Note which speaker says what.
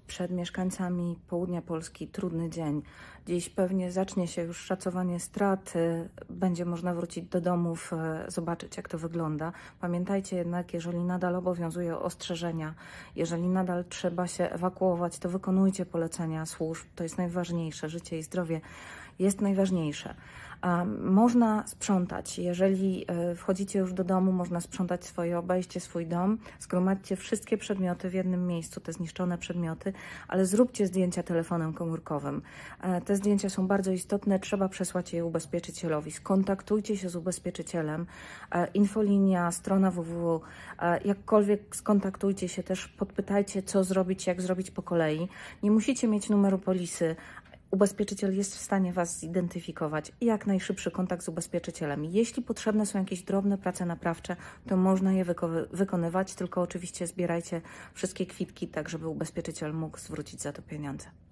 Speaker 1: przed mieszkańcami południa Polski trudny dzień. Dziś pewnie zacznie się już szacowanie strat, będzie można wrócić do domów, zobaczyć jak to wygląda. Pamiętajcie jednak, jeżeli nadal obowiązują ostrzeżenia, jeżeli nadal trzeba się ewakuować, to wykonujcie polecenia służb, to jest najważniejsze, życie i zdrowie jest najważniejsze. Można sprzątać, jeżeli wchodzicie już do domu, można sprzątać swoje, obejście swój dom, zgromadźcie wszystkie przedmioty w jednym miejscu, te zniszczone przedmioty, ale zróbcie zdjęcia telefonem komórkowym. Te zdjęcia są bardzo istotne, trzeba przesłać je ubezpieczycielowi. Skontaktujcie się z ubezpieczycielem, infolinia, strona www, jakkolwiek skontaktujcie się też, podpytajcie co zrobić, jak zrobić po kolei. Nie musicie mieć numeru polisy. Ubezpieczyciel jest w stanie Was zidentyfikować i jak najszybszy kontakt z ubezpieczycielem. Jeśli potrzebne są jakieś drobne prace naprawcze, to można je wykonywać, tylko oczywiście zbierajcie wszystkie kwitki, tak żeby ubezpieczyciel mógł zwrócić za to pieniądze.